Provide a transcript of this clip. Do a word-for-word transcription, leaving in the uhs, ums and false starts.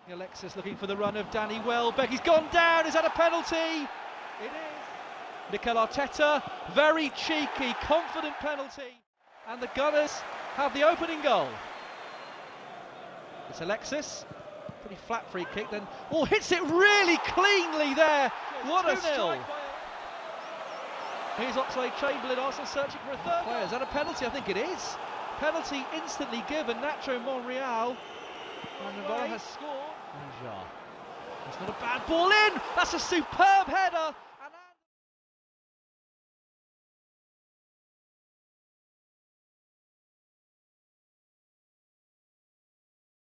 Alexis looking for the run of Danny Welbeck. He's gone down. Is that a penalty? It is. Mikel Arteta, very cheeky, confident penalty. And the Gunners have the opening goal. It's Alexis. Pretty flat free kick, then oh, hits it really cleanly there. What a strike! Here's Oxlade-Chamberlain, Arsenal searching for a third player. Is that a penalty? I think it is. Penalty instantly given, Nacho Monreal. And Navarro has scored. Wenger. That's not a bad ball in. That's a superb header.